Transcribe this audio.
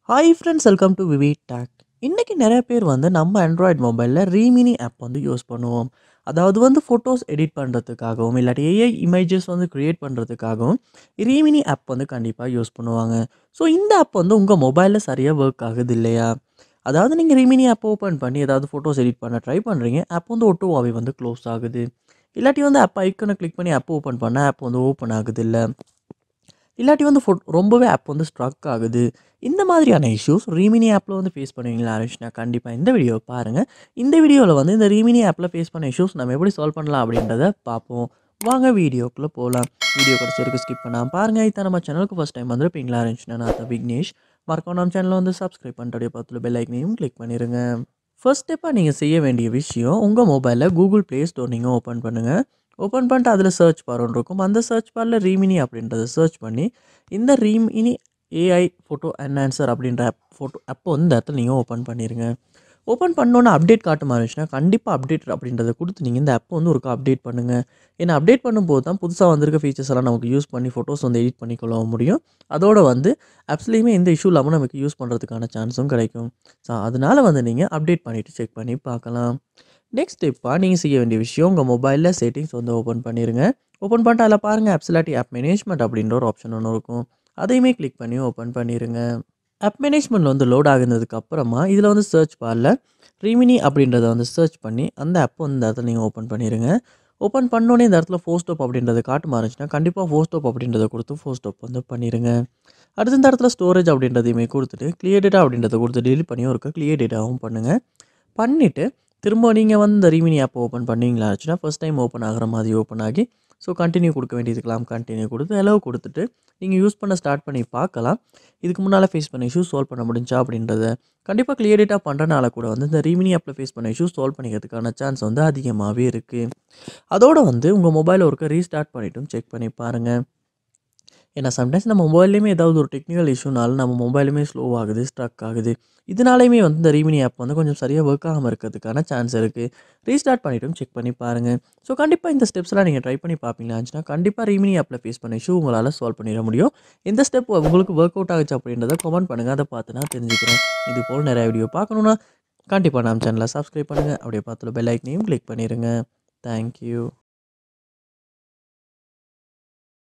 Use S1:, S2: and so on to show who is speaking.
S1: Hi friends, welcome to VividTech. இன்றைக்கி நிறைய பேர் வந்து நம்ம ஆண்ட்ராய்டு மொபைலில் ரீமினி ஆப் வந்து யூஸ் பண்ணுவோம். அதாவது வந்து ஃபோட்டோஸ் எடிட் பண்ணுறதுக்காகவும் இல்லாட்டி ஏஐ இமேஜஸ் வந்து க்ரியேட் பண்ணுறதுக்காகவும் ரீமினி ஆப் வந்து கண்டிப்பாக யூஸ் பண்ணுவாங்க. ஸோ இந்த ஆப் வந்து உங்கள் மொபைலில் சரியாக ஒர்க் ஆகுது இல்லையா? அதாவது நீங்கள் ரீமினி ஆப் ஓப்பன் பண்ணி ஏதாவது ஃபோட்டோஸ் எடிட் பண்ண ட்ரை பண்ணுறீங்க, ஆப் வந்து ஒட்டுவாவே வந்து க்ளோஸ் ஆகுது. இல்லாட்டி வந்து ஆப் ஐக்கனை கிளிக் பண்ணி ஆப் ஓப்பன் பண்ண ஆப் வந்து ஓப்பன் ஆகுது இல்லை. இல்லாட்டி வந்து ரொம்பவே ஆப் வந்து ஸ்ட்ரக் ஆகுது. இந்த மாதிரியான இஷ்யூஸ் ரீமினி ஆப்பில் வந்து ஃபேஸ் பண்ணுவீங்களா ஆரம்பிச்சுனா கண்டிப்பாக இந்த வீடியோ பாருங்கள். இந்த வீடியோவில் வந்து இந்த ரீமினி ஆப்பில் ஃபேஸ் பண்ண இஷ்யூஸ் நம்ம எப்படி சால்வ் பண்ணலாம் அப்படின்றத பார்ப்போம். வாங்க வீடியோக்குள்ளே போகலாம். வீடியோ கடைசி வரைக்கும் ஸ்கிப் பண்ணாமல் பாருங்கள். இதான் நம்ம சேனலுக்கு ஃபஸ்ட் டைம் வந்துருப்பீங்களா ஆரம்பிச்சுனா நான் தான் விக்னேஷ். மறக்காம நம்ம சேனலை வந்து சப்ஸ்கிரைப் பண்ணிட்டு பக்கத்தில் பெல் ஐக்கனையும் கிளிக் பண்ணிடுங்க. ஃபர்ஸ்ட் ஸ்டெப்பாக நீங்கள் செய்ய வேண்டிய விஷயம், உங்கள் மொபைலில் கூகுள் ப்ளே ஸ்டோர் நீங்கள் ஓப்பன் பண்ணுங்கள். ஓப்பன் பண்ணிட்டு அதில் சர்ச் பார் ஒன்று இருக்கும். அந்த சர்ச் பாரில் ரீமினி அப்படின்றத சர்ச் பண்ணி இந்த ரீமினி ஏஐ ஃபோட்டோ என்ஹான்சர் அப்படின்ற ஆப்போ வந்து இந்த இடத்துல நீங்கள் ஓப்பன் பண்ணிடுங்க. ஓப்பன் பண்ணோன்னே அப்டேட் காட்ட ஆரம்பிச்சுன்னா கண்டிப்பாக அப்டேட் அப்படின்றத கொடுத்து நீங்கள் இந்த ஆப்பை வந்து ஒருக்கா அப்டேட் பண்ணுங்கள். ஏன்னா அப்டேட் பண்ணும்போது தான் புதுசாக வந்திருக்க ஃபீச்சர்ஸ் எல்லாம் நமக்கு யூஸ் பண்ணி ஃபோட்டோஸ் வந்து எடிட் பண்ணிக்கொள்ள முடியும். அதோட வந்து ஆப்ஸ்லேயுமே எந்த இஷ்யூ இல்லாமல் நமக்கு யூஸ் பண்ணுறதுக்கான சான்ஸும் கிடைக்கும். ஸோ அதனால் வந்து நீங்கள் அப்டேட் பண்ணிவிட்டு செக் பண்ணி பார்க்கலாம். நெக்ஸ்ட் ஸ்டெப்பாக நீங்கள் செய்ய வேண்டிய விஷயம், உங்கள் மொபைலில் செட்டிங்ஸ் வந்து ஓப்பன் பண்ணிடுங்க. ஓப்பன் பண்ணிட்டு அதில் பாருங்கள் ஆப்ஸ் இல்லாட்டி ஆப் மேனேஜ்மெண்ட் அப்படின்ற ஒரு ஆப்ஷன் ஒன்று இருக்கும். அதையுமே கிளிக் பண்ணி ஓப்பன் பண்ணிடுங்க. ஆப் மேனேஜ்மெண்ட் வந்து லோட் ஆகுனதுக்கு அப்புறமா இதில் வந்து சர்ச் பாரில் ரீமினி அப்படின்றத வந்து சர்ச் பண்ணி அந்த ஆப்பை வந்து இந்த இடத்துல நீங்கள் ஓப்பன் பண்ணிடுங்க. ஓப்பன் பண்ணோன்னே இந்த இடத்துல ஃபோஸ்டோப் அப்படின்றத காட்ட மாறிச்சுன்னா கண்டிப்பாக ஃபோஸ்டோப் அப்படின்றத கொடுத்து ஃபோஸ்டோப் வந்து பண்ணிடுங்க. அடுத்து இந்த இடத்துல ஸ்டோரேஜ் அப்படின்றதையுமே கொடுத்துட்டு கிளியர் டேட்டா அப்படின்றத கொடுத்து டெலிட் பண்ணி ஒரு கிளியர் டேட்டாவும் பண்ணுங்கள். பண்ணிவிட்டு திரும்ப நீங்கள் வந்து இந்த ரீமினி ஆப் ஓப்பன் பண்ணீங்களா ஆச்சுன்னா ஃபர்ஸ்ட் டைம் ஓப்பன் ஆகிற மாதிரி ஓப்பன் ஆகி ஸோ கண்டினியூ கொடுக்க வேண்டியதுக்கலாம் கண்டினியூ கொடுத்து அலோவ் கொடுத்துட்டு நீங்கள் யூஸ் பண்ண ஸ்டார்ட் பண்ணி பார்க்கலாம். இதுக்கு முன்னால் ஃபேஸ் பண்ண இஷ்யூஸ் சால்வ் பண்ண முடிஞ்சா அப்படின்றத. கண்டிப்பாக கிளியர் டேட்டா பண்ணுறனால கூட வந்து இந்த ரீமினி ஆப்பில் ஃபேஸ் பண்ண இஷ்யூஸ் சால்வ் பண்ணிக்கிறதுக்கான சான்ஸ் வந்து அதிகமாகவே இருக்குது. அதோடு வந்து உங்கள் மொபைல் ஒருக்க ரீஸ்டார்ட் பண்ணிவிட்டும் செக் பண்ணி பாருங்கள். ஏன்னா சம்டைம்ஸ் நம்ம மொபைல்லையுமே ஏதாவது ஒரு டெக்னிக்கல் இஷ்யூனால நம்ம மொபைலுமே ஸ்லோ ஆகுது, ஸ்ட்ரக் ஆகுது. இதனாலையுமே வந்து இந்த ரீமினி ஆப் வந்து கொஞ்சம் சரியாக ஒர்க் ஆகாமல் இருக்கிறதுக்கான சான்ஸ் இருக்குது. ரீஸ்டார்ட் பண்ணிவிட்டும் செக் பண்ணி பாருங்கள். ஸோ கண்டிப்பாக இந்த ஸ்டெப்ஸ்லாம் நீங்கள் ட்ரை பண்ணி பார்ப்பீங்களா இருந்துச்சுன்னா கண்டிப்பாக ரீமினி ஆப்பில் ஃபேஸ் பண்ண இஷ்யூ உங்களால் சால்வ் பண்ணிட முடியும். எந்த ஸ்டெப் உங்களுக்கு ஒர்க் அவுட் ஆகுச்சு அப்படின்றத கமெண்ட் பண்ணுங்கள். அதை பார்த்து நான் தெரிஞ்சுக்கிறேன். இது போல் நிறைய வீடியோ பார்க்கணுன்னா கண்டிப்பாக நம்ம சேனலை சப்ஸ்கிரைப் பண்ணுங்கள். அப்படியே பார்த்துல பெல் ஐக்கனையும் கிளிக் பண்ணிடுங்க. தேங்க்யூ.